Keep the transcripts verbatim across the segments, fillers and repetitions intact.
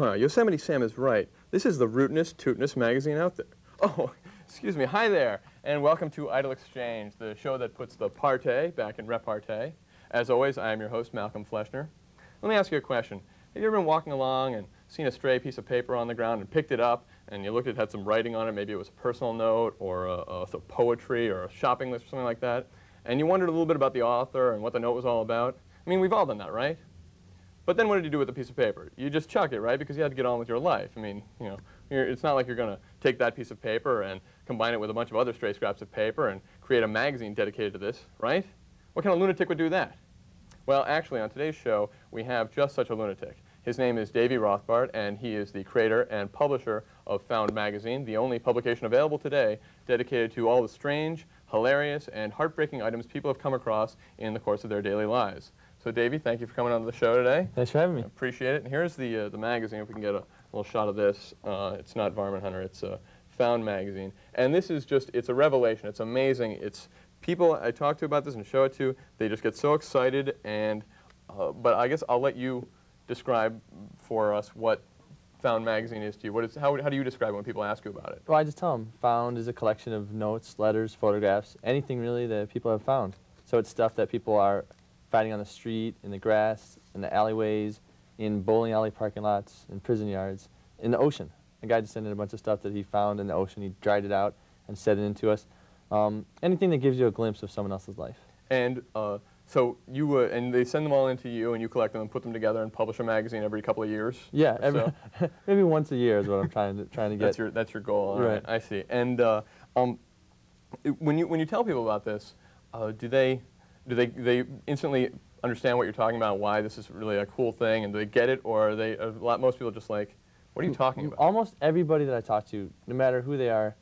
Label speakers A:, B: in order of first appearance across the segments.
A: Huh, Yosemite Sam is right. This is the rootinest, tootinest magazine out there. Oh, excuse me. Hi there, and welcome to Idle Exchange, the show that puts the party back in repartee. As always, I am your host, Malcolm Fleschner. Let me ask you a question. Have you ever been walking along and seen a stray piece of paper on the ground and picked it up, and you looked at it, had some writing on it, maybe it was a personal note or a, a, a poetry or a shopping list or something like that, and you wondered a little bit about the author and what the note was all about? I mean, we've all done that, right? But then what did you do with the piece of paper? You just chuck it, right? Because you had to get on with your life. I mean, you know, you're, it's not like you're going to take that piece of paper and combine it with a bunch of other stray scraps of paper and create a magazine dedicated to this, right? What kind of lunatic would do that? Well, actually, on today's show, we have just such a lunatic. His name is Davy Rothbart, and he is the creator and publisher of Found Magazine, the only publication available today dedicated to all the strange, hilarious, and heartbreaking items people have come across in the course of their daily lives. So, Davy, thank you for coming on the show today.
B: Thanks for having me.
A: I appreciate it. And here's the, uh, the magazine, if we can get a little shot of this. Uh, it's not Varmint Hunter, it's uh, Found Magazine. And this is just, it's a revelation. It's amazing. It's people I talk to about this and show it to, they just get so excited. And, uh, but I guess I'll let you describe for us what Found Magazine is to you. What is, how, how do you describe it when people ask you about it?
B: Well, I just tell them, Found is a collection of notes, letters, photographs, anything really that people have found. So it's stuff that people are finding on the street, in the grass, in the alleyways, in bowling alley parking lots, in prison yards, in the ocean. A guy just sent in a bunch of stuff that he found in the ocean. He dried it out and sent it in to us. Um, anything that gives you a glimpse of someone else's life.
A: And uh, so you, uh, and they send them all into you, and you collect them and put them together and publish a magazine every couple of years?
B: Yeah, every,
A: so?
B: maybe once a year is what I'm trying to, trying to get.
A: That's your, that's your goal, all
B: right.
A: right, I see. And uh, um, when, you, when you tell people about this, uh, do they, do they, they instantly understand what you're talking about, why this is really a cool thing, and do they get it, or are they, a lot, most people are just like, what are you talking about?
B: Almost everybody that I talk to, no matter who they are,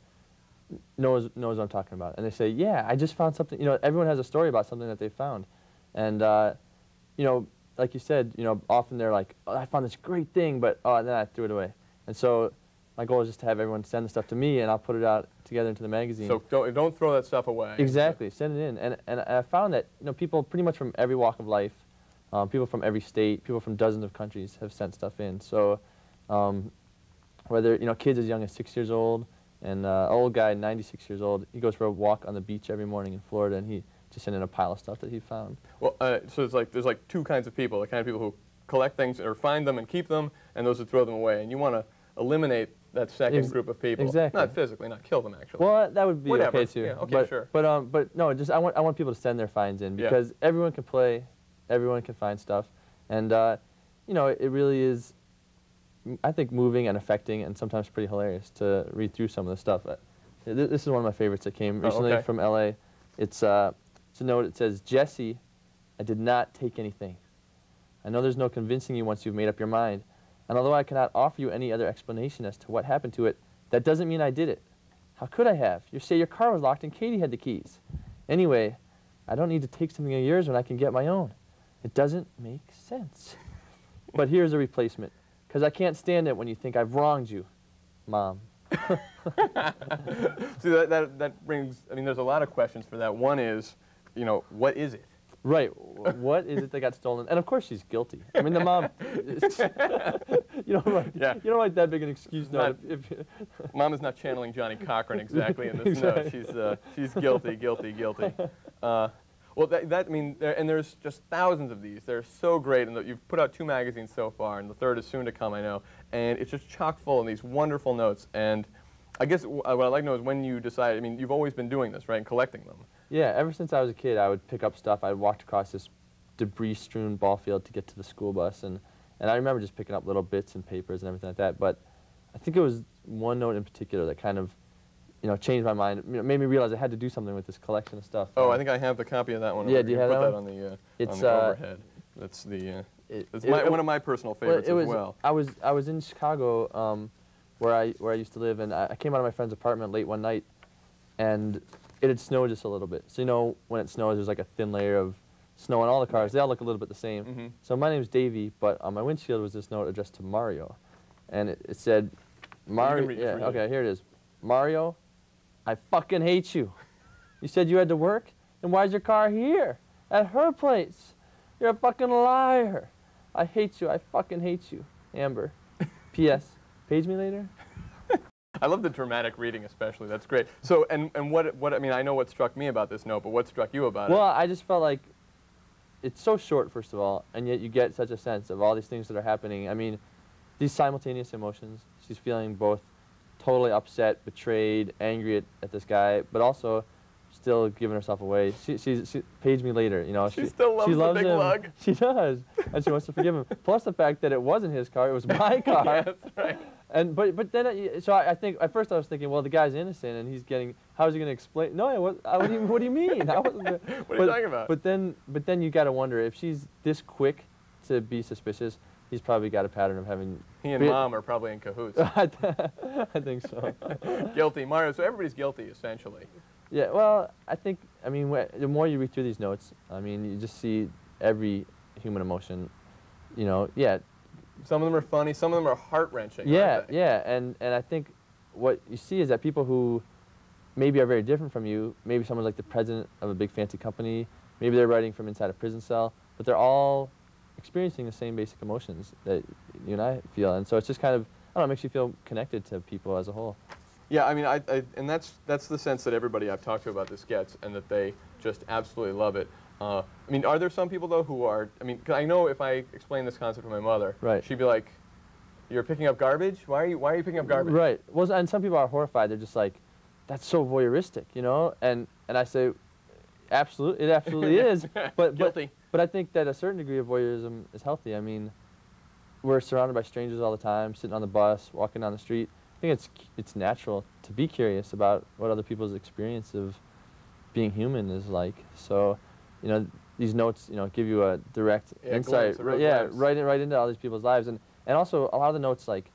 B: knows, knows what I'm talking about. And they say, yeah, I just found something, you know, everyone has a story about something that they found. And, uh, you know, like you said, you know, often they're like, oh, I found this great thing, but, oh, and then I threw it away. And so my goal is just to have everyone send the stuff to me, and I'll put it out together into the magazine.
A: So don't, don't throw that stuff away.
B: Exactly. Send it in. And, and I found that, you know, people pretty much from every walk of life, um, people from every state, people from dozens of countries have sent stuff in. So um, whether, you know, kids as young as six years old, and uh, an old guy, ninety-six years old, he goes for a walk on the beach every morning in Florida, and he just sent in a pile of stuff that he found.
A: Well, uh, so it's like, there's like two kinds of people, the kind of people who collect things or find them and keep them, and those who throw them away. And you want to eliminate that second
B: Ex
A: group of people.
B: Exactly.
A: Not physically, not kill them, actually.
B: Well, that would be
A: Whatever.
B: okay, too.
A: Yeah, okay,
B: but,
A: sure.
B: But, um, but no, just I want, I want people to send their finds in, because yeah. everyone can play, everyone can find stuff. And, uh, you know, it, it really is, I think, moving and affecting and sometimes pretty hilarious to read through some of the stuff. This is one of my favorites that came recently
A: oh, okay.
B: from L A. It's, uh, it's a note. It says, Jesse, I did not take anything. I know there's no convincing you once you've made up your mind. And although I cannot offer you any other explanation as to what happened to it, that doesn't mean I did it. How could I have? You say your car was locked and Katie had the keys. Anyway, I don't need to take something of yours when I can get my own. It doesn't make sense. But here's a replacement, because I can't stand it when you think I've wronged you, Mom.
A: See, that, that, that brings, I mean, there's a lot of questions for that. One is, you know, what is it?
B: Right. What is it that got stolen? And of course she's guilty. I mean, the mom, you don't write, yeah. you don't write that big an excuse note. If, if
A: Mom is not channeling Johnny Cochran exactly in this exactly. note. She's, uh, she's guilty, guilty, guilty. Uh, well, that, that, I mean, there, and there's just thousands of these. They're so great, and the, you've put out two magazines so far, and the third is soon to come, I know. And it's just chock full of these wonderful notes. And I guess what I'd like to know is when you decided, I mean, you've always been doing this, right, and collecting them.
B: Yeah, ever since I was a kid, I would pick up stuff. I walked across this debris-strewn ball field to get to the school bus, and, and I remember just picking up little bits and papers and everything like that. But I think it was one note in particular that kind of, you know, changed my mind. You know, made me realize I had to do something with this collection of stuff.
A: Oh,
B: um,
A: I think I have the copy of that one.
B: Yeah, do you have
A: put
B: that,
A: that on the, uh,
B: it's,
A: on the
B: uh,
A: overhead. That's the. Uh,
B: it,
A: it's
B: it,
A: my,
B: it,
A: one of my personal favorites
B: well, it
A: as
B: was,
A: well.
B: I was I was in Chicago, um, where I where I used to live, and I, I came out of my friend's apartment late one night, and it had snowed just a little bit. So you know, when it snows, there's like a thin layer of snow on all the cars. They all look a little bit the same.
A: Mm-hmm.
B: So my name's Davy, but on my windshield was this note addressed to Mario, and it, it said, Mario. Yeah, okay, here it is. Mario, I fucking hate you. You said you had to work, then why's your car here at her place? You're a fucking liar. I hate you. I fucking hate you, Amber. P S Page me later?
A: I love the dramatic reading especially. That's great. So, and, and what, what, I mean, I know what struck me about this note, but what struck you about
B: well,
A: it?
B: Well, I just felt like it's so short, first of all, and yet you get such a sense of all these things that are happening. I mean, these simultaneous emotions. She's feeling both totally upset, betrayed, angry at, at this guy, but also still giving herself away. She, she's, she page me later, you know.
A: She,
B: she
A: still loves,
B: she loves
A: the big
B: him.
A: lug.
B: She does, and she wants to forgive him. Plus the fact that it wasn't his car, it was my car.
A: Yeah, that's right.
B: And but but then it, so I, I think at first I was thinking, well, the guy's innocent and he's getting. How is he going to explain? No, I was, I, what do you what do you mean? I wasn't the,
A: what
B: but,
A: are you talking about?
B: But then but then you got to wonder if she's this quick to be suspicious. He's probably got a pattern of having.
A: He and mom are probably in cahoots.
B: I think so.
A: Guilty, Mario. So everybody's guilty essentially.
B: Yeah. Well, I think I mean wh the more you read through these notes, I mean you just see every human emotion. You know, yeah.
A: Some of them are funny, some of them are heart-wrenching.
B: Yeah, yeah, and, and I think what you see is that people who maybe are very different from you, maybe someone's like the president of a big fancy company, maybe they're writing from inside a prison cell, but they're all experiencing the same basic emotions that you and I feel, and so it's just kind of, I don't know, it makes you feel connected to people as a whole.
A: Yeah, I mean, I, I, and that's, that's the sense that everybody I've talked to about this gets, and that they just absolutely love it. Uh, I mean, are there some people, though, who are, I mean, 'cause I know if I explain this concept to my mother,
B: right.
A: she'd be like, you're picking up garbage? Why are you, why are you picking up garbage?
B: Right. Well, and some people are horrified. They're just like, that's so voyeuristic, you know? And, and I say, absolutely, it absolutely is. But,
A: Guilty.
B: But, but I think that a certain degree of voyeurism is healthy. I mean, we're surrounded by strangers all the time, sitting on the bus, walking down the street. I think it's, it's natural to be curious about what other people's experience of being human is like. So, you know, these notes, you know, give you a direct
A: yeah,
B: insight,
A: glimpse,
B: yeah,
A: glimpse.
B: right in, right into all these people's lives, and and also a lot of the notes, like,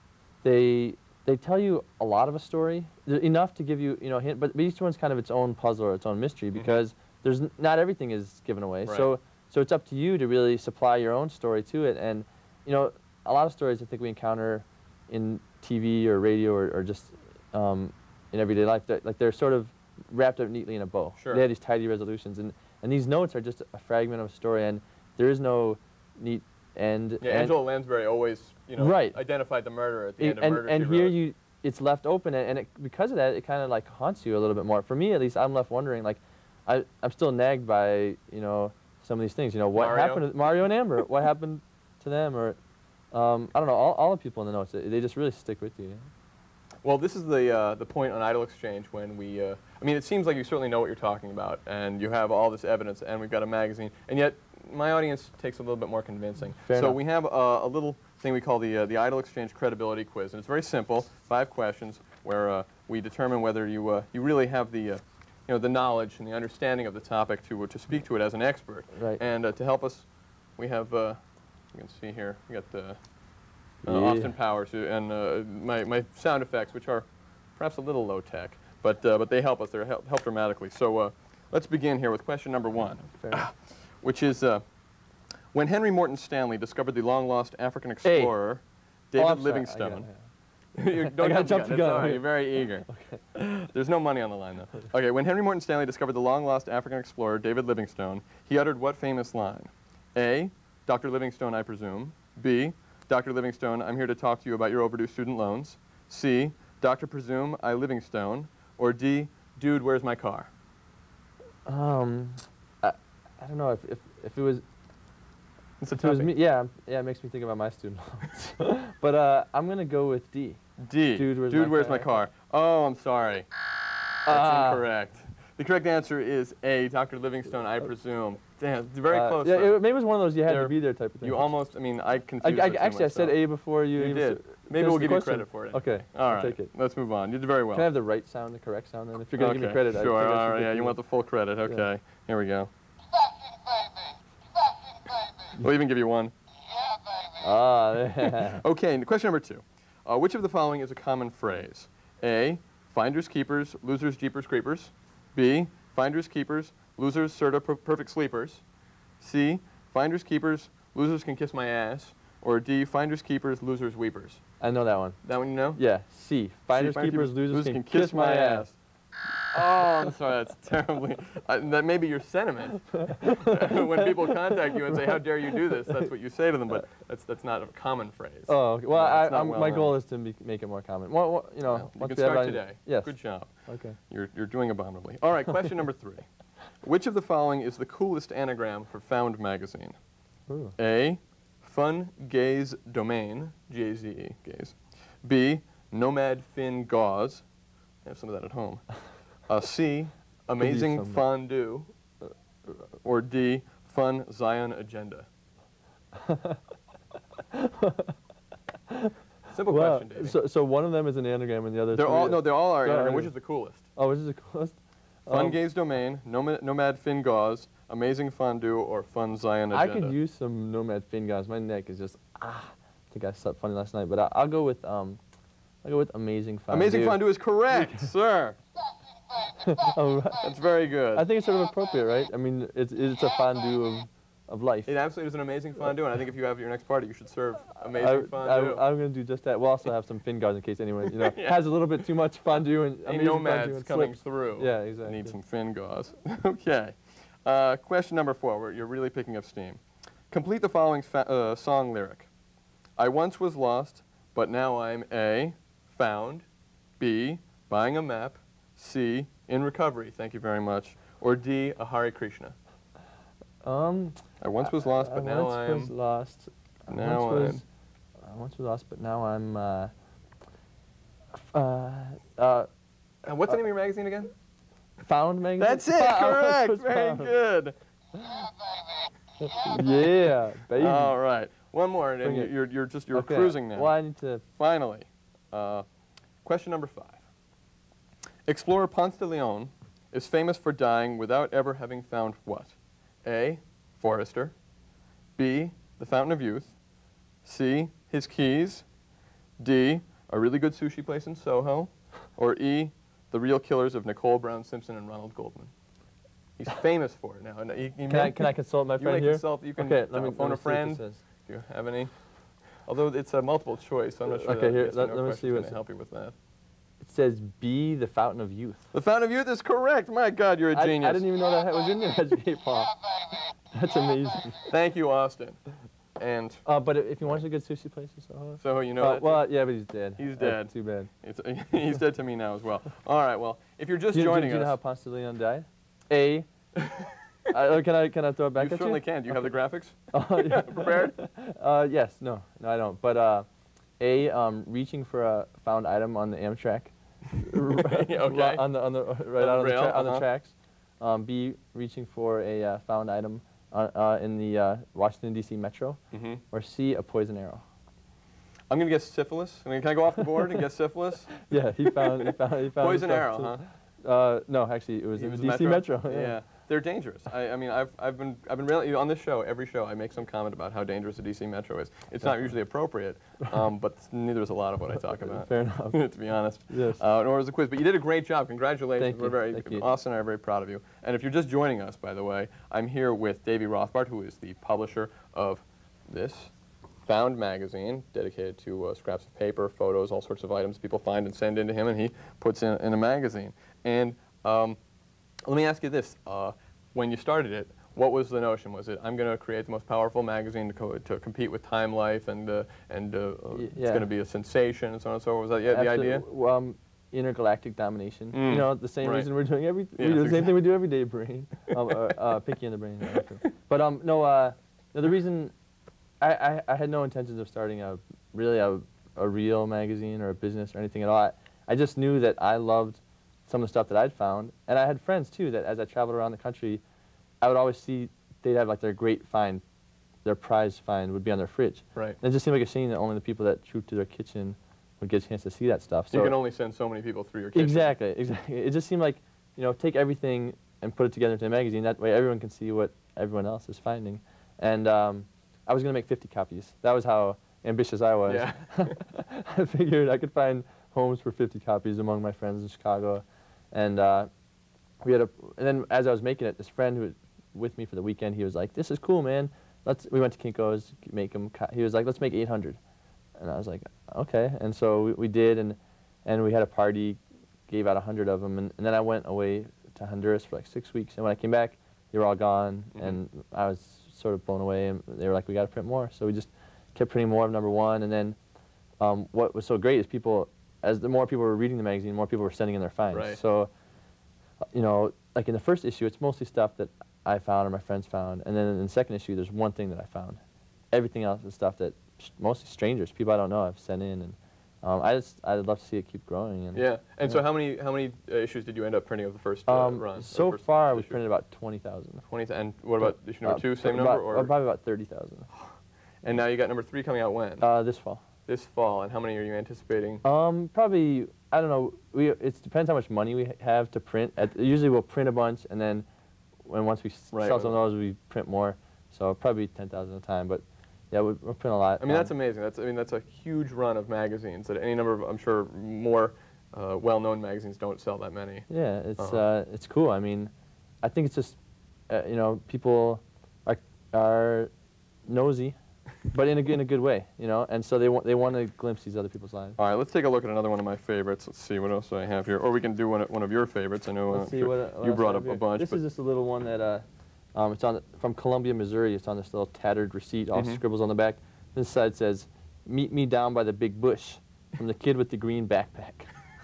B: they they tell you a lot of a story, They're enough to give you, you know, hint, but each one's kind of its own puzzle or its own mystery because mm-hmm. there's n not everything is given away.
A: Right.
B: So so it's up to you to really supply your own story to it, and you know, a lot of stories I think we encounter in T V or radio or, or just um, in everyday life, that like they're sort of wrapped up neatly in a bow.
A: Sure.
B: They have these tidy resolutions, and and these notes are just a fragment of a story, and there is no neat end.
A: Yeah,
B: and
A: Angela Lansbury always, you know,
B: right.
A: identified the murderer at the
B: it,
A: end of
B: and,
A: Murder,
B: And
A: She
B: here
A: Wrote.
B: you, it's left open, and, and it, because of that, it kind of like haunts you a little bit more. For me, at least, I'm left wondering, like, I, I'm still nagged by, you know, some of these things. You know, what
A: Mario?
B: happened to Mario and Amber? What happened to them? Or, um, I don't know, all, all the people in the notes, they, they just really stick with you.
A: Well, this is the, uh, the point on Idle Exchange when we, uh, I mean, it seems like you certainly know what you're talking about, and you have all this evidence, and we've got a magazine, and yet my audience takes a little bit more convincing.
B: Fair
A: so
B: enough.
A: we have uh, a little thing we call the, uh, the Idle Exchange Credibility Quiz, and it's very simple, five questions, where uh, we determine whether you, uh, you really have the, uh, you know, the knowledge and the understanding of the topic to, uh, to speak to it as an expert.
B: Right.
A: And uh, to help us, we have, uh, you can see here, we got the uh,
B: Yeah.
A: Austin Powers, who- and uh, my, my sound effects, which are perhaps a little low-tech, but, uh, but they help us. They help, help dramatically. So uh, let's begin here with question number one, which is, uh, when Henry Morton Stanley discovered the long-lost African explorer,
B: hey.
A: David
B: oh,
A: Livingstone.
B: You
A: Don't
B: I gotta
A: jump
B: jump
A: the
B: the
A: gun. It's
B: gun.
A: all right. You're very eager.
B: Okay.
A: There's no money on the line, though. Okay, when Henry Morton Stanley discovered the long-lost African explorer, David Livingstone, he uttered what famous line? A, Doctor Livingstone, I presume. B, Doctor Livingstone, I'm here to talk to you about your overdue student loans. C, Doctor Presume, I Livingstone. Or D, Dude, where's my car?
B: Um, I, I don't know if, if, if it was,
A: It's a
B: if it was
A: toughie.
B: me, yeah, yeah, it makes me think about my student loans. But uh, I'm gonna go with D.
A: D,
B: Dude, where's,
A: Dude,
B: my,
A: where's
B: car?
A: my car? Oh, I'm sorry. That's
B: Ah.
A: incorrect. The correct answer is A, Doctor Livingstone, I presume. Damn, very
B: Uh,
A: close.
B: Yeah,
A: though.
B: it, maybe it was one of those you had
A: They're-
B: to be there type of thing.
A: You almost, I mean, I
B: I,
A: confused
B: I,
A: the two
B: actually, I said
A: myself.
B: A before you.
A: You
B: even
A: did.
B: s-
A: Maybe
B: finished
A: we'll
B: the
A: give you
B: question.
A: credit for it.
B: Okay,
A: All
B: I'll
A: right,
B: take it.
A: let's move on. You did very well.
B: Can I have the right sound, the correct sound, then? If you're gonna
A: okay.
B: give me credit, I
A: Sure,
B: think I
A: all
B: should
A: right,
B: get
A: yeah,
B: the-
A: you want the full credit. Okay,
B: Yeah.
A: here we go.
C: Sexy baby, sexy baby,
A: We'll even give you one.
C: yeah baby.
B: Ah, yeah.
A: Okay, question number two. Uh, which of the following is a common phrase? A, finders keepers, losers jeepers creepers. B, finders keepers, losers sorta per perfect sleepers. C, finders keepers, losers can kiss my ass. Or D, finders keepers, losers weepers.
B: I know that one.
A: That one you know?
B: Yeah, C. Finders,
A: finders,
B: keepers,
A: keepers,
B: losers, can, kiss, my ass.
A: Oh, I'm sorry, that's terribly, uh, that may be your sentiment. When people contact you and say, how dare you do this, that's what you say to them, but that's, that's not a common phrase.
B: Oh, okay. Well,
A: No,
B: I,
A: it's not
B: I'm,
A: well
B: my
A: known.
B: goal is to be, make it more common. Well, well, you know,
A: Well, you
B: once
A: can
B: we have
A: start
B: it on-
A: today.
B: Yes.
A: Good job.
B: Okay.
A: You're, you're doing abominably. All right, question number three. Which of the following is the coolest anagram for Found magazine?
B: Ooh.
A: A, Fun Gaze Domain, G A Z E, gaze. B, Nomad Fin Gauze. I have some of that at home. Uh, C, Amazing
B: some.
A: Fondue. Uh, or D, Fun Zion Agenda. Simple
B: Well,
A: question, Davey.
B: so, so one of them is an anagram and the other
A: They're
B: three
A: all,
B: are-
A: no, they're all are
B: they're all
A: anagram. Which
B: anagram.
A: is the coolest?
B: Oh, which is the coolest?
A: Fun
B: Um,
A: Gaze Domain, Nomad, Nomad Fin Gauze, Amazing Fondue, or Fun Zion
B: I
A: Agenda.
B: could use some Nomad Fin guys. My neck is just ah. I think I slept funny last night, but I, I'll go with um, I'll go with Amazing Fondue.
A: Amazing Fondue is correct, sir.
B: Oh, right.
A: That's very good.
B: I think it's sort of appropriate, right? I mean, it's it's a fondue of of life.
A: It absolutely is an amazing fondue, and I think if you have your next party, you should serve
B: I,
A: amazing fondue.
B: I, I'm going to do just that. We'll also have some fin guards in case anyone, you know,
A: Yeah.
B: has a little bit too much fondue and
A: Any
B: amazing fondue
A: nomads
B: and
A: coming
B: slips.
A: through
B: Yeah, exactly.
A: need some fin gauze. Okay. Uh, question number four, where you're really picking up steam. Complete the following fa uh, song lyric. I once was lost, but now I'm A, found, B, buying a map, C, in recovery, thank you very much, or D, a Hare Krishna.
B: Um,
A: I once was lost, but
B: I
A: now
B: once
A: I am.
B: was lost. I
A: now
B: once was, I once was lost, but now I'm. Uh, uh, uh,
A: Uh, what's the name of your magazine again?
B: found magazine.
A: That's it,
B: Found.
A: correct.
B: Was
A: Very
B: found.
A: good.
B: Yeah, baby.
A: All right, one more, and
B: Bring
A: you're,
B: it.
A: you're, you're just you're
B: Okay,
A: cruising now.
B: Well, I need to.
A: Finally, uh, question number five. Explorer Ponce de Leon is famous for dying without ever having found what? A, Forrester. B, the Fountain of Youth. C, his keys. D, a really good sushi place in Soho. Or E, the real killers of Nicole Brown Simpson and Ronald Goldman. He's famous for it now. And he, he
B: Can I,
A: may-
B: can I consult my
A: you
B: friend
A: may
B: here?
A: consult, you can
B: okay, let me,
A: phone
B: let
A: a
B: me see what
A: friend.
B: this says.
A: Do you have any? Although it's a multiple choice, so I'm not sure
B: Okay,
A: that
B: here,
A: yes or
B: let-
A: no
B: let me
A: question's
B: see what
A: gonna
B: it
A: help you with that.
B: It says B, the Fountain of Youth.
A: The Fountain of Youth is correct. My God, you're a
B: I,
A: genius.
B: I didn't even know that was in there as J Paul. That's amazing.
A: Thank you, Austin. And
B: Uh, but if you want a good sushi place in Soho.
A: so you know
B: Uh,
A: that
B: well, yeah, but he's dead.
A: He's
B: Uh,
A: dead.
B: too bad.
A: it's, he's dead to me now as well. All right, well, if you're just
B: Do you, do,
A: joining
B: do you know how
A: us,
B: Ponce de Leon died? A. uh, can I can I throw it back
A: you
B: at
A: certainly
B: you?
A: can. Do you have the graphics
B: Oh, yeah.
A: prepared?
B: Uh, yes. No. No, I don't. But uh, A. Um, reaching for a found item on the Amtrak.
A: Okay.
B: On the on the right
A: On
B: out on,
A: the
B: the,
A: rail,
B: tra- on the
A: uh-huh.
B: tracks. Um, B. Reaching for a uh, found item uh, uh, in the uh, Washington D C Metro.
A: Mm-hmm.
B: Or C. A poison arrow.
A: I'm going to guess syphilis. I mean, can I go off the board and guess syphilis?
B: Yeah, he found he found he found
A: Poison
B: stuff
A: arrow,
B: too.
A: huh?
B: Uh, no, actually, it was
A: It
B: in
A: was
B: the D C Metro.
A: Yeah. They're dangerous. I, I mean, I've, I've been, I've been really, on this show, every show, I make some comment about how dangerous the D C Metro is. It's not usually appropriate, um, but neither is a lot of what I talk about.
B: Fair enough.
A: To be honest.
B: Yes.
A: Uh, nor was the quiz. But you did a great job. Congratulations.
B: Thank
A: We're
B: you.
A: very,
B: Thank you.
A: Austin and I are very proud of you. And if you're just joining us, by the way, I'm here with Davy Rothbart, who is the publisher of this Found magazine, dedicated to uh, scraps of paper, photos, all sorts of items people find and send in to him, and he puts in, in a magazine. And um, let me ask you this. Uh, when you started it, what was the notion? Was it, I'm going to create the most powerful magazine to, co to compete with Time Life, and, uh, and uh,
B: Y
A: it's
B: yeah.
A: going to be a sensation, and so on and so forth? Was that yeah, the
B: Absolutely.
A: idea?
B: Well, um, intergalactic domination.
A: Mm,
B: You know, the same
A: right.
B: reason we're doing every
A: Yeah,
B: we do the same
A: exactly.
B: thing we do every day, brain. um, uh, uh, picky in the brain. yeah, true. But um, no, uh, no, the reason I, I, I had no intentions of starting a really a, a real magazine or a business or anything at all. I, I just knew that I loved some of the stuff that I'd found, and I had friends too that as I traveled around the country, I would always see they'd have like their great find, their prize find would be on their fridge.
A: Right.
B: And it just seemed like a shame that only the people that true to their kitchen would get a chance to see that stuff. So
A: you can only send so many people through your kitchen.
B: exactly, exactly. It just seemed like, you know, take everything and put it together into a magazine. That way everyone can see what everyone else is finding. And um, I was going to make fifty copies. That was how ambitious I was.
A: Yeah.
B: I figured I could find homes for fifty copies among my friends in Chicago. And uh, we had a, and then as I was making it, this friend who was with me for the weekend, he was like, "This is cool, man. Let's." We went to Kinko's, make him. Co he was like, "Let's make eight hundred," and I was like, "Okay." And so we, we did, and and we had a party, gave out a hundred of them, and, and then I went away to Honduras for like six weeks, and when I came back, they were all gone, mm-hmm. and I was sort of blown away, and they were like, we got to print more, so we just kept printing more of number one, and then um, what was so great is people, as the more people were reading the magazine, more people were sending in their finds.
A: Right.
B: So, you know, like in the first issue, it's mostly stuff that I found or my friends found, and then in the second issue, there's one thing that I found. Everything else is stuff that mostly strangers, people I don't know, have sent in, and um, I just I'd love to see it keep growing. And,
A: yeah. And
B: yeah.
A: so how many how many uh, issues did you end up printing of the first uh,
B: um,
A: run?
B: So
A: first
B: far, we've
A: issue?
B: printed about twenty thousand.
A: twenty, and what about issue number
B: uh,
A: two? Same
B: about,
A: number, or
B: uh, probably about thirty thousand.
A: And now you got number three coming out when?
B: Uh, this fall.
A: This fall. And how many are you anticipating?
B: Um, probably I don't know. We it depends how much money we have to print. At, usually we'll print a bunch, and then when once we
A: right,
B: sell some of those, we print more. So probably ten thousand at a time, but. Yeah, we, we'll print a lot.
A: I mean, um, that's amazing. That's I mean, that's a huge run of magazines. That any number of, I'm sure, more uh, well-known magazines don't sell that many.
B: Yeah, it's
A: uh-huh.
B: uh, it's cool. I mean, I think it's just, uh, you know, people are are nosy, but in a in a good way, you know, and so they want they want to glimpse these other people's lives.
A: All right, let's take a look at another one of my favorites. Let's see what else I have here, or we can do one one of your favorites. I know uh,
B: Let's see what, what
A: you brought up
B: here.
A: a bunch.
B: This
A: but
B: is just a little one that uh, um, it's on the, from Columbia, Missouri. It's on this little tattered receipt, all
A: mm-hmm.
B: scribbles on the back. This side says, "Meet me down by the big bush," from the kid with the green backpack.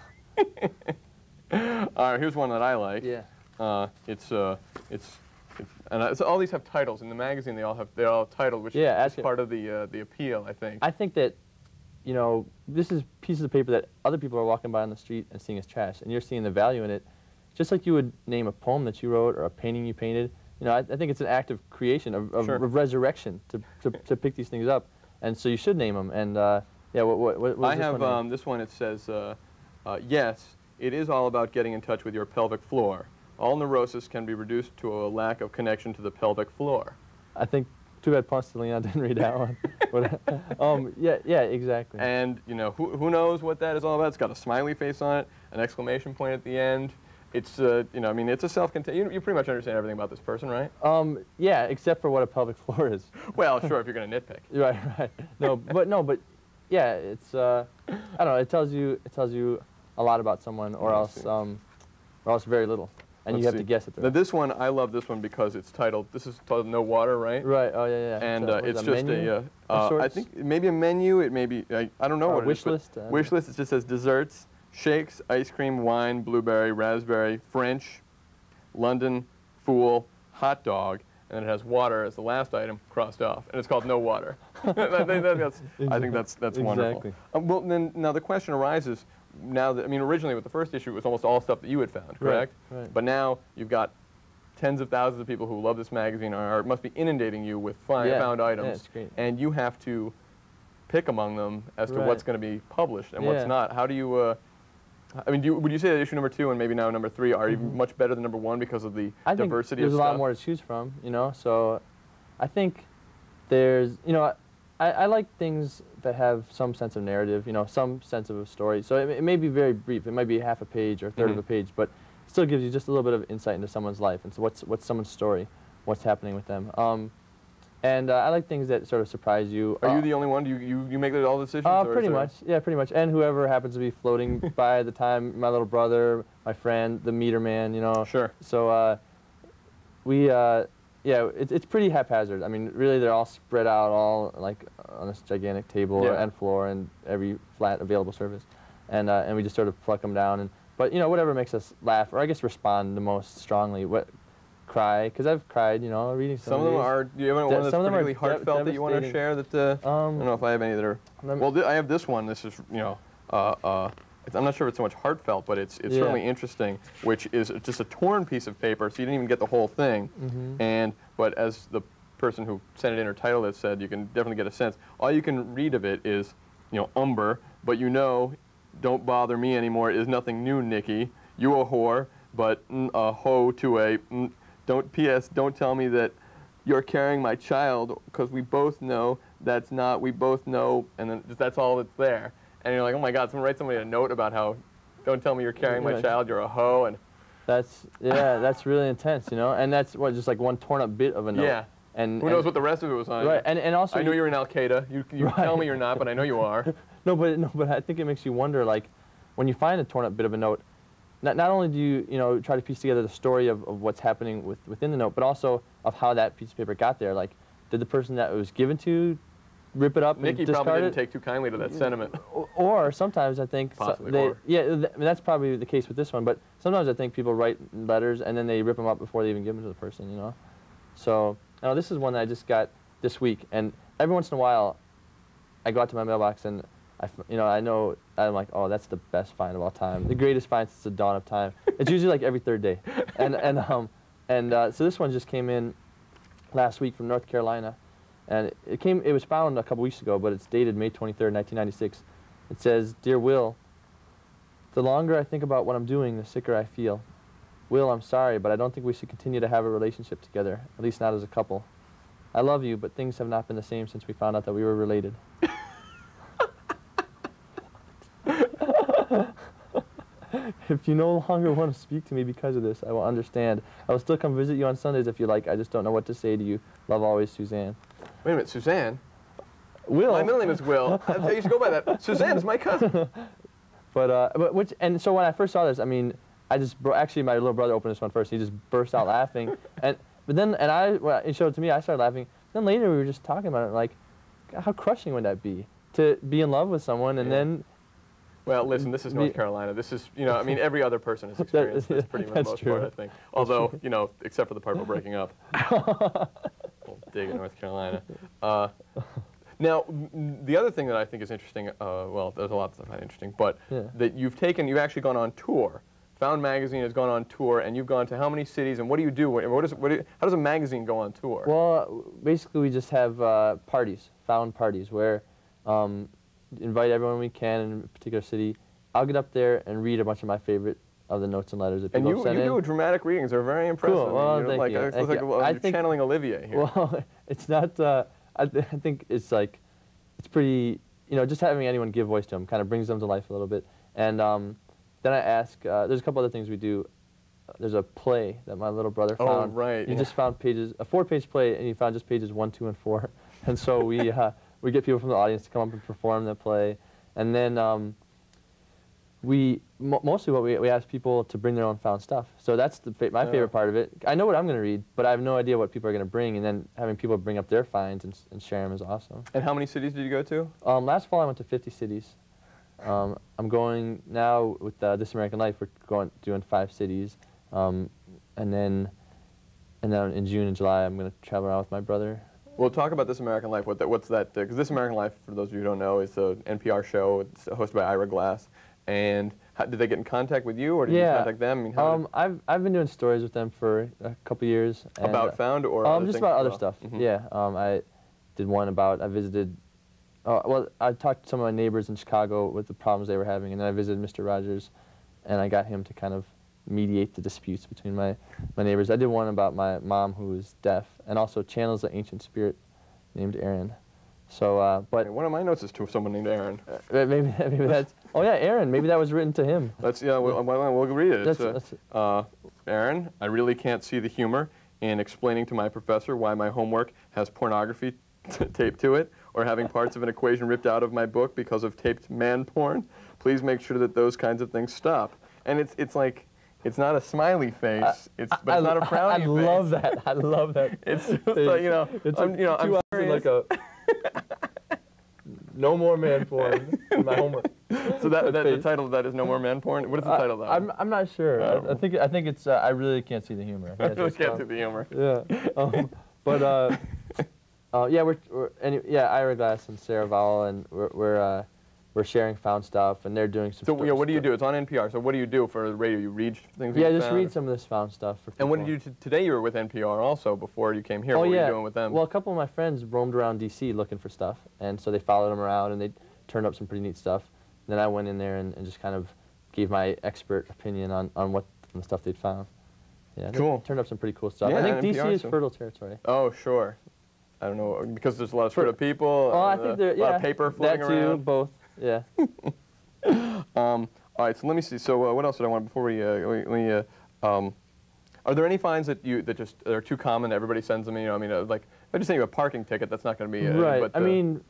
A: All right, here's one that I like.
B: Yeah.
A: Uh, it's uh, it's, it's and uh, so all these have titles in the magazine. They all have they're all titled, which
B: yeah,
A: is part of the uh, the appeal, I think.
B: I think that, you know, this is pieces of paper that other people are walking by on the street and seeing as trash, and you're seeing the value in it, just like you would name a poem that you wrote or a painting you painted. You know, I, I think it's an act of creation, of, of,
A: sure.
B: of resurrection to, to to pick these things up. And so you should name them. And uh, yeah, what what, what was
A: I
B: this
A: have
B: one
A: um, this one. It says, uh, uh, yes, it is all about getting in touch with your pelvic floor. All neurosis can be reduced to a lack of connection to the pelvic floor.
B: I think too bad Ponce de Leon didn't read that one. But, um, yeah, yeah, exactly.
A: And you know, who who knows what that is all about? It's got a smiley face on it, an exclamation point at the end. It's uh, you know, I mean, it's a self-contained. You, you pretty much understand everything about this person, right?
B: Um, yeah, except for what a pelvic floor is.
A: Well, sure, if you're going to nitpick.
B: Right, right. No, but no, but yeah, it's uh, I don't know. It tells you it tells you a lot about someone, or else um, or else very little, and
A: Let's
B: you have
A: see.
B: to guess it.
A: Now this one, I love this one because it's titled. This is titled "No Water," right?
B: Right. Oh yeah, yeah.
A: And
B: so,
A: uh, it's
B: it,
A: just
B: menu
A: a. Uh, uh, I
B: sorts?
A: think maybe a menu. It may be. I, I don't know
B: Or
A: what
B: wish
A: it is.
B: list, uh,
A: Wish list. It just says desserts, shakes, ice cream, wine, blueberry, raspberry, French, London, fool, hot dog, and then it has water as the last item crossed off, and it's called no water. I, think that's, I think that's that's
B: exactly.
A: wonderful. Um, well, then now the question arises. Now that I mean, originally with the first issue, it was almost all stuff that you had found, correct?
B: Right, right.
A: But now you've got tens of thousands of people who love this magazine, are must be inundating you with find,
B: yeah.
A: found items,
B: Yeah, it's great.
A: and you have to pick among them as to
B: Right.
A: what's going to be published and
B: Yeah.
A: what's not. How do you? Uh, I mean, do you, would you say that issue number two and maybe now number three are even much better than number one because of the
B: I think
A: diversity
B: there's
A: of
B: a
A: stuff?
B: lot more to choose from, you know. So, I think there's, you know, I, I like things that have some sense of narrative, you know, some sense of a story. So it, it may be very brief. It might be half a page or a third
A: Mhm.
B: of a page, but it still gives you just a little bit of insight into someone's life and so what's what's someone's story, what's happening with them. Um, and uh, I like things that sort of surprise you.
A: Are
B: uh,
A: you the only one? Do you you, you make all the decisions?
B: Uh,
A: or is
B: pretty
A: there-
B: much, yeah, pretty much. And whoever happens to be floating by at the time, my little brother, my friend, the meter man, you know.
A: Sure.
B: So uh, we, uh, yeah, it, it's pretty haphazard. I mean, really, they're all spread out, all like on this gigantic table
A: Yeah.
B: and floor and every flat available surface, and uh, and we just sort of pluck them down. And but you know, whatever makes us laugh, or I guess respond the most strongly. What cry? Because I've cried, you know, reading some,
A: Some of them
B: these.
A: are. Do you have one
B: De-
A: that's
B: some of them are
A: particularly
B: de-
A: heartfelt that you want to
B: devastating.
A: share? That uh, I
B: Um,
A: don't know if I have any that are.
B: Lem-
A: Well, th I have this one. This is you know. Uh, uh, it's, I'm not sure if it's so much heartfelt, but it's it's
B: Yeah.
A: certainly interesting. Which is just a torn piece of paper, so you didn't even get the whole thing.
B: Mhm.
A: And but as the person who sent it in or titled it said, you can definitely get a sense. All you can read of it is, you know, umber, but you know, don't bother me anymore is nothing new, Nikki. You a whore, but mm, a hoe to a. Mm, don't P S. Don't tell me that you're carrying my child, because we both know that's not. We both know, and then just, that's all that's there. And you're like, oh my God, someone write somebody a note about how, don't tell me you're carrying my
B: Yeah.
A: child. You're a hoe, and
B: That's yeah, that's really intense, you know. And that's what just like one torn up bit of a note.
A: yeah.
B: And
A: Who
B: and,
A: knows what the rest of it was on?
B: Right, and and also
A: I know
B: you-
A: you're in Al Qaeda. You you
B: Right.
A: tell me you're not, but I know you are.
B: No, but no, but I think it makes you wonder, like, when you find a torn up bit of a note, not, not only do you, you know, try to piece together the story of, of what's happening with, within the note, but also of how that piece of paper got there. Like, did the person that it was given to rip it up
A: Nikki
B: and discard
A: probably didn't
B: it?
A: take too kindly to that sentiment.
B: Or, or sometimes I think so,
A: Possibly
B: they,
A: or.
B: yeah, th I mean, that's probably the case with this one. But sometimes I think people write letters and then they rip them up before they even give them to the person, you know. So, you know, this is one that I just got this week, and every once in a while, I go out to my mailbox and I, you know, I know I'm like, oh, that's the best find of all time, the greatest find since the dawn of time. It's usually like every third day, and and um and uh, so this one just came in last week from North Carolina. And it came. It was found a couple weeks ago, but it's dated May twenty-third, nineteen ninety-six. It says, "Dear Will, the longer I think about what I'm doing, the sicker I feel. Will, I'm sorry, but I don't think we should continue to have a relationship together, at least not as a couple. I love you, but things have not been the same since we found out that we were related." "If you no longer want to speak to me because of this, I will understand. I will still come visit you on Sundays if you like. I just don't know what to say to you. Love always, Suzanne."
A: Wait a minute, Suzanne?
B: Will.
A: My middle name is Will. I used to go by that. Suzanne's my cousin.
B: But, uh, but which, and so when I first saw this, I mean, I just, bro actually my little brother opened this one first. He just burst out laughing. And, but then, and I, when he showed it to me, I started laughing. Then later we were just talking about it, like, how crushing would that be? To be in love with someone and
A: Yeah.
B: then...
A: Well, listen, this is North
B: Me-
A: Carolina. This is, you know, I mean, every other person has experienced this pretty much
B: That's
A: most
B: true.
A: part, I think. Although, you know, except for the part about breaking up. We'll dig in North Carolina. Uh, now, m the other thing that I think is interesting, uh, well, there's a lot that I find interesting, but
B: Yeah.
A: that you've taken, you've actually gone on tour. Found Magazine has gone on tour, and you've gone to how many cities, and what do you do? What, what is, what do you, how does a magazine go on tour?
B: Well, basically we just have uh, parties, Found parties, where um, invite everyone we can in a particular city. I'll get up there and read a bunch of my favorite of the notes and letters that
A: and
B: people
A: you,
B: send
A: you
B: in.
A: do dramatic readings. They're very impressive.
B: Cool. Well,
A: you're
B: thank
A: like,
B: you.
A: It's
B: Thank
A: like
B: you.
A: well,
B: I
A: you're
B: think-
A: channeling Olivier here.
B: Well, it's not, uh, I, th I think it's like, it's pretty, you know, just having anyone give voice to them kind of brings them to life a little bit. And um, then I ask, uh, there's a couple other things we do. There's a play that my little brother
A: Oh,
B: found.
A: right,
B: He
A: yeah.
B: just found pages, a four-page play, and he found just pages one, two, and four. And so we, uh, we get people from the audience to come up and perform the play. And then um, we, mo mostly what we, we ask people to bring their own found stuff. So that's the fa my
A: Oh.
B: favorite part of it. I know what I'm going to read, but I have no idea what people are going to bring, and then having people bring up their finds and, s- and share them is awesome.
A: And how many cities did you go to?
B: Um, last fall I went to fifty cities. Um, I'm going now with uh, This American Life. We're going doing five cities, um, and then and then in June and July I'm going to travel around with my brother.
A: Well, talk about This American Life. What that, what's that? Because This American Life, for those of you who don't know, is an N P R show. It's hosted by Ira Glass. And how, did they get in contact with you, or did
B: Yeah.
A: you contact them? I mean, how
B: Um, I've I've been doing stories with them for a couple years.
A: did,
B: And,
A: about
B: uh,
A: Found or
B: um,
A: other
B: just
A: things
B: about
A: as
B: other
A: well?
B: stuff.
A: Mhm.
B: Yeah. Um, I did one about I visited. Uh, well, I talked to some of my neighbors in Chicago with the problems they were having, and then I visited Mister Rogers, and I got him to kind of mediate the disputes between my my neighbors. I did one about my mom who was deaf, and also channels the ancient spirit named Aaron. So, uh, but
A: Hey, one of my notes is to someone named Aaron.
B: uh, maybe maybe that's. Oh yeah, Aaron. Maybe that was written to him.
A: Let's yeah, we'll, we'll, we'll read it. It's,
B: That's-
A: uh, uh, Aaron, I really can't see the humor in explaining to my professor why my homework has pornography t taped to it, or having parts of an equation ripped out of my book because of taped man porn. Please make sure that those kinds of things stop. And it's it's like it's not a smiley face.
B: I-
A: it's but it's not a frowny
B: I
A: face.
B: love that. I love that.
A: It's just like, you know,
B: It's
A: I'm, you know,
B: two
A: I'm
B: eyes and like a. No more man porn in my homework.
A: So that, that the
B: face.
A: title of that is No More Man Porn. What is the title of that?
B: I, I'm
A: one?
B: I'm not sure.
A: Oh.
B: I, I think I think it's uh, I really can't see the humor.
A: I really can't see the humor.
B: Yeah. Um, but uh, uh, yeah, we're, we're any, yeah Ira Glass and Sarah Vowell, and we're we're uh, we're sharing found stuff, and they're doing some.
A: So
B: sto-
A: yeah, what do you
B: sto-
A: do? It's on N P R. So what do you do for the radio? You read things. that
B: Yeah,
A: you
B: just
A: found?
B: read some of this found stuff. For
A: And what did
B: people.
A: you do t today? You were with N P R also before you came here.
B: Oh
A: what
B: yeah.
A: were you doing with them?
B: Well, a couple of my friends roamed around D C looking for stuff, and so they followed them around, and they turned up some pretty neat stuff. Then I went in there and, and just kind of gave my expert opinion on, on what on the stuff they'd found. Yeah, they
A: Cool.
B: turned up some pretty cool stuff.
A: Yeah,
B: I think
A: N
B: D
A: P
B: C
A: R
B: is
A: so-
B: fertile territory.
A: Oh sure. I don't know because there's a lot of screwed up people.
B: Oh, I
A: uh,
B: think there,
A: a
B: yeah.
A: lot of paper floating
B: that too,
A: around.
B: both. Yeah.
A: Um, all right. So let me see. So uh, what else did I want before we uh, we, we uh, um, are there any fines that you that just are too common that everybody sends them? You know, I mean, uh, like if I just send you a parking ticket, that's not going to be uh,
B: Right.
A: But,
B: I
A: uh,
B: mean,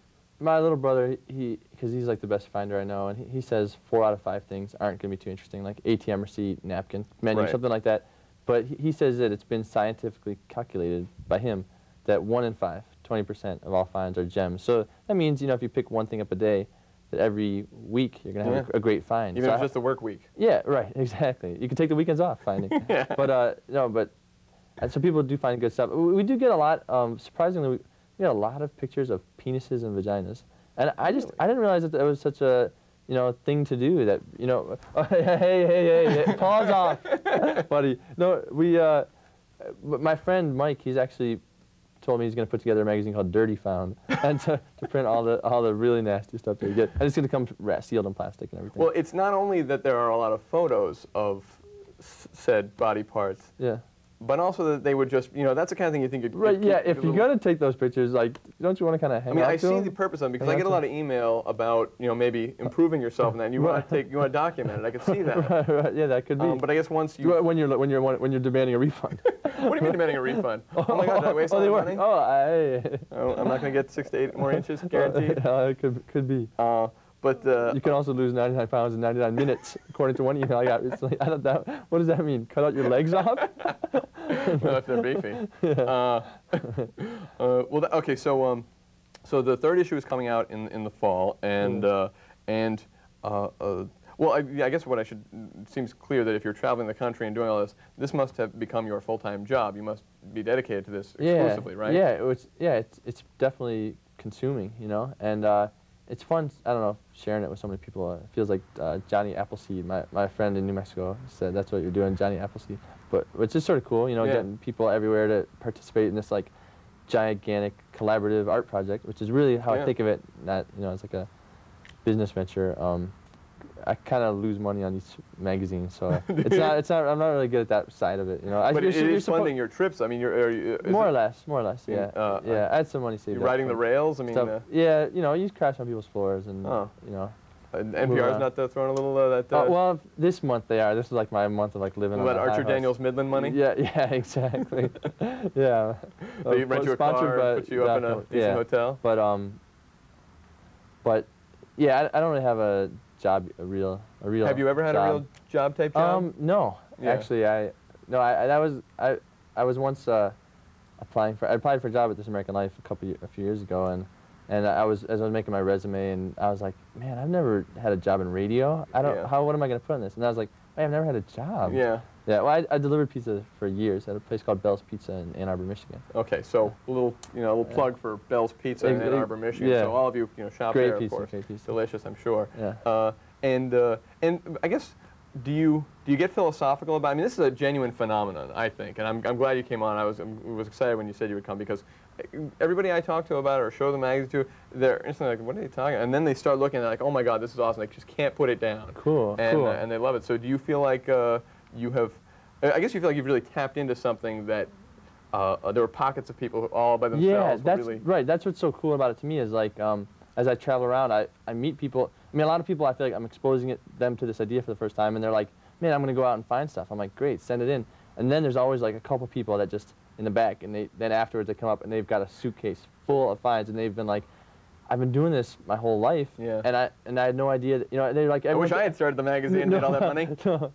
B: my little brother, he, because he's like the best finder I know, and he, he says four out of five things aren't going to be too interesting, like A T M receipt, napkin, menu,
A: Right.
B: something like that. But he, he says that it's been scientifically calculated by him that one in five, twenty percent of all finds are gems. So that means, you know, if you pick one thing up a day, that every week you're going to have
A: Yeah.
B: a, a great find.
A: Even
B: so
A: if it's
B: I,
A: just a work week.
B: Yeah, right, exactly. You can take the weekends off finding.
A: Yeah.
B: But, uh, no, but, and so people do find good stuff. We, we do get a lot, um, surprisingly, we, we get a lot of pictures of penises and vaginas. And I just,
A: Really?
B: I didn't realize that that was such a, you know, thing to do that, you know, hey, hey, hey, hey, hey, pause off, buddy. No, we, uh, my friend Mike, he's actually told me he's going to put together a magazine called Dirty Found, and to, to print all the all the really nasty stuff that you get. And it's going to come ra- sealed in plastic and everything.
A: Well, it's not only that there are a lot of photos of s said body parts,
B: yeah.
A: but also that they would just, you know, that's the kind of thing you think you'd
B: Right,
A: you'd
B: yeah,
A: keep
B: if
A: a
B: you're
A: little-
B: going to take those pictures, like, don't you want to kind of hang
A: I mean,
B: out
A: I
B: to
A: see
B: them?
A: the purpose of them because
B: Hang
A: I get
B: out
A: a lot
B: to
A: of email about, you know, maybe improving yourself and then you want to take, you want to document it. I can see that.
B: right, right, yeah, that could be.
A: Um, but I guess once you,
B: when you're when you're when you're demanding a refund.
A: what do you mean demanding a refund? Oh my God, did I waste
B: oh,
A: all
B: they
A: that
B: work.
A: money?
B: Oh, I,
A: Oh, I'm not going to get six to eight more inches guaranteed.
B: uh, it could could be.
A: Uh, but uh,
B: You can also lose ninety-nine pounds in ninety-nine minutes, according to one email I got recently. I don't know. What does that mean? Cut out your legs off?
A: well, if they're beefy. Uh, uh, well, th okay, so um, so the third issue is coming out in in the fall, and uh, and uh, uh, well, I, yeah, I guess what I should it seems clear that if you're traveling the country and doing all this, this must have become your full-time job. You must be dedicated to this exclusively,
B: yeah,
A: right?
B: Yeah, it was, yeah, it's it's definitely consuming, you know, and uh, it's fun. I don't know, sharing it with so many people. Uh, it feels like uh, Johnny Appleseed, my my friend in New Mexico, said that's what you're doing, Johnny Appleseed. But it's just sort of cool, you know,
A: Yeah.
B: getting people everywhere to participate in this like gigantic collaborative art project, which is really how
A: Yeah.
B: I think of it. Not, you know, it's like a business venture. Um, I kind of lose money on these magazines, so it's not. It's not. I'm not really good at that side of it, you know. I,
A: But
B: you're
A: it,
B: su-
A: it
B: you're
A: is
B: suppo-
A: funding your trips. I mean, you're are you, is
B: more
A: it,
B: or less, more or less,
A: mean,
B: yeah.
A: uh,
B: yeah, I had some money saved
A: you're
B: up
A: riding the
B: for
A: rails. I mean,
B: stuff.
A: uh,
B: Yeah, you know, you crash on people's floors, and
A: Oh.
B: you know.
A: and N P R's
B: around.
A: not uh, throwing a little uh, that. Uh,
B: Uh, well, this month they are. This is like my month of like living on
A: that
B: the high
A: Archer
B: horse.
A: Daniels Midland money.
B: Yeah, yeah, exactly. yeah.
A: They
B: Uh,
A: rent you a
B: sponsored
A: car,
B: by
A: put you up in a
B: Doc-
A: decent
B: yeah.
A: hotel.
B: But um, but yeah, I, I don't really have a job, a real, a real.
A: Have you ever had
B: job.
A: a real job type job?
B: Um, no,
A: Yeah.
B: actually, I no, I, I that was I, I was once uh, applying for I applied for a job at This American Life a couple ye- a few years ago, and and I was as I was making my resume, and I was like, man, I've never had a job in radio. I don't
A: Yeah.
B: how what am I gonna put on this? And I was like, hey, I've never had a job.
A: Yeah.
B: Yeah. Well, I, I delivered pizza for years at a place called Bell's Pizza in Ann Arbor, Michigan.
A: Okay, so a little, you know, a little plug for Bell's Pizza in
B: Ex-
A: Ann
B: ex-
A: Arbor, Michigan.
B: yeah.
A: So all of you, you know, shop
B: Great
A: there,
B: pizza,
A: of course.
B: great pizza.
A: Delicious, I'm sure.
B: Yeah.
A: Uh, and uh, and I guess, do you do you get philosophical about? I mean, this is a genuine phenomenon, I think, and I'm I'm glad you came on. I was I was excited when you said you would come because everybody I talk to about it or show the magazine to, they're instantly like, what are you talking? And then they start looking and they're like, oh my God, this is awesome. They just can't put it down.
B: Cool.
A: And
B: cool.
A: uh, and they love it. So do you feel like uh, you have? I guess you feel like you've really tapped into something that uh, uh, there were pockets of people who all by themselves.
B: Yeah,
A: were
B: that's
A: really,
B: right. That's what's so cool about it to me is like um, as I travel around, I, I meet people. I mean, a lot of people I feel like I'm exposing it, them to this idea for the first time, and they're like, man, I'm going to go out and find stuff. I'm like, great, send it in. And then there's always like a couple people that just in the back, and they then afterwards they come up and they've got a suitcase full of finds, and they've been like, I've been doing this my whole life,
A: Yeah.
B: and I and I had no idea that, you know, they're like,
A: I wish
B: everyone-
A: I had started the magazine and
B: no,
A: made all that money.
B: No,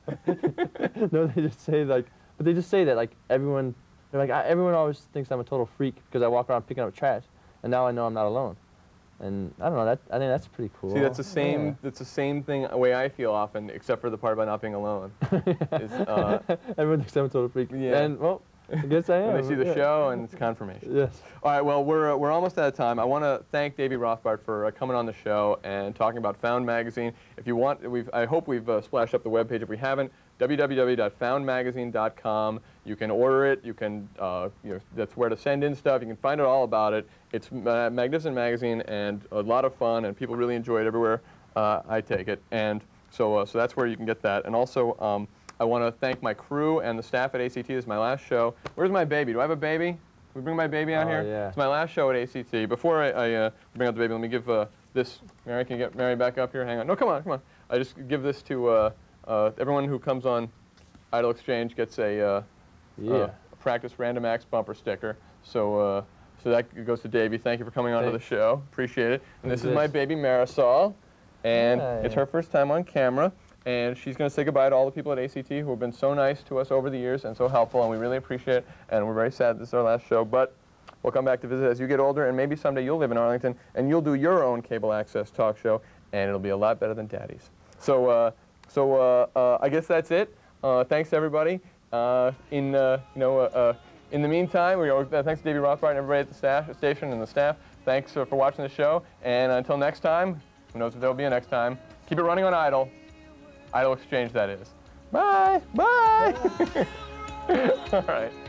B: no, they just say like, but they just say that like everyone, they're like, I, everyone always thinks I'm a total freak because I walk around picking up trash, and now I know I'm not alone, and I don't know, that I think that's pretty cool.
A: See, that's the same.
B: Yeah.
A: That's the same thing. Way I feel often, except for the part about not being alone. is, uh,
B: Everyone thinks I'm a total freak,
A: Yeah.
B: and well, I guess I am.
A: when they see the
B: yeah.
A: show, and it's confirmation.
B: Yes.
A: All right. Well, we're uh, we're almost out of time. I want to thank Davy Rothbart for uh, coming on the show and talking about Found Magazine. If you want, we've I hope we've uh, splashed up the webpage. If we haven't, w w w dot found magazine dot com. You can order it. You can, uh, you know, that's where to send in stuff. You can find out all about it. It's a magnificent magazine and a lot of fun, and people really enjoy it everywhere uh, I take it. And so, uh, so that's where you can get that. And also, um, I want to thank my crew and the staff at A C T. This is my last show. Where's my baby? Do I have a baby? Can we bring my baby out
B: Oh,
A: here?
B: yeah.
A: It's my last show at A C T. Before I, I uh, bring out the baby, let me give uh, this. Mary, can you get Mary back up here? Hang on. No, come on, come on. I just give this to uh, uh, everyone who comes on Idle Exchange gets a, uh,
B: Yeah.
A: uh, a practice random acts bumper sticker. So, uh, So that goes to Davy. Thank you for coming onto the
B: Thanks.
A: show. Appreciate it. And
B: Who's
A: this is my
B: this?
A: baby Marisol, and
B: Hi.
A: it's her first time on camera. And she's going to say goodbye to all the people at A C T who have been so nice to us over the years and so helpful, and we really appreciate it. And we're very sad this is our last show, but we'll come back to visit as you get older, and maybe someday you'll live in Arlington and you'll do your own cable access talk show, and it'll be a lot better than Daddy's. So, uh, so uh, uh, I guess that's it. Uh, thanks everybody. Uh, in uh, you know, uh, uh, in the meantime, we are, uh, thanks to Davy Rothbart and everybody at the staff, station and the staff. Thanks uh, for watching the show, and until next time, who knows if there'll be a next time. Keep it running on Idol. Idol Exchange, that is. Bye. Bye. All right.